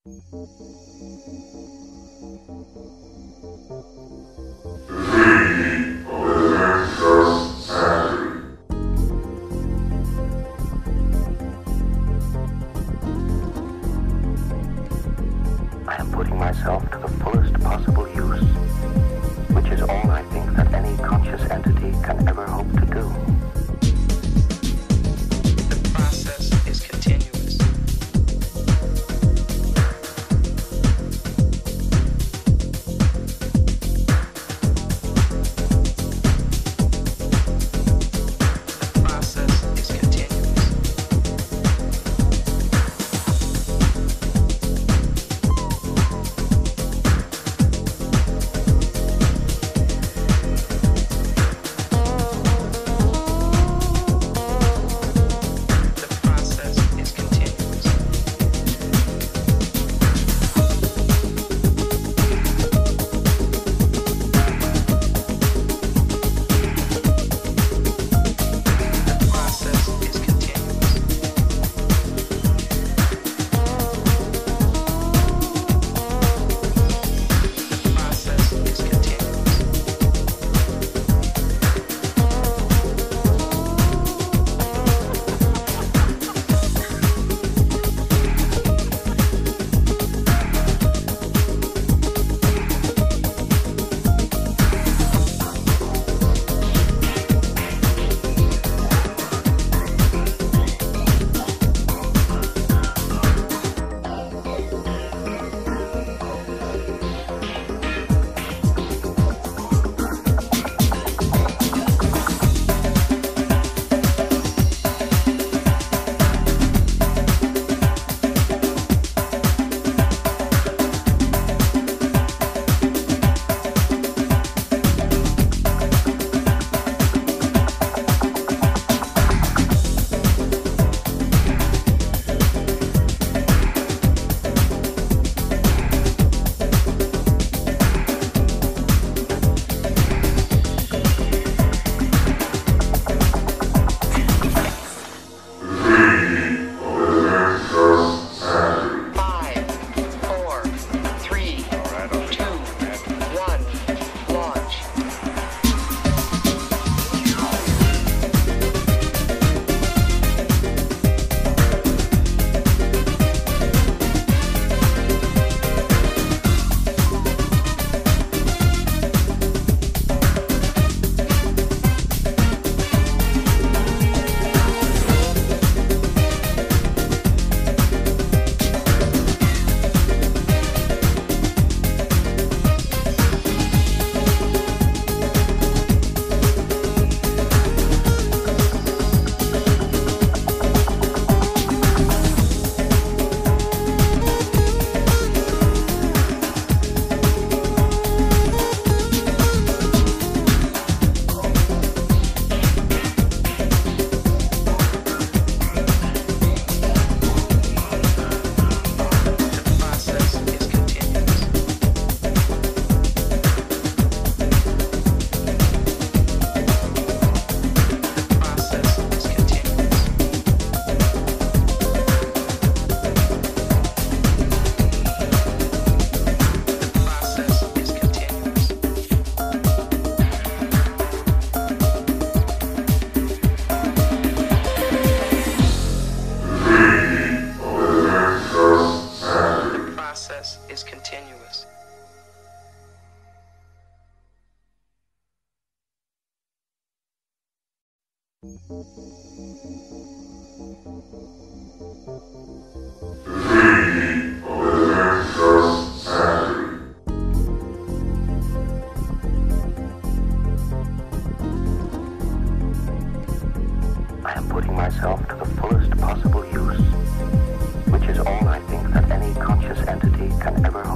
I am putting myself to the fullest possible use, which is all I think that any conscious entity can ever hope to do. The process is continuous. The process is continuous. The process is continuous. The process is continuous. The process is continuous. Five, four, three, two, one, launch. The process is continuous. The process is continuous. The process is continuous. The process is continuous. I am putting myself to the fullest possible use, which is all I think that any conscious entity can ever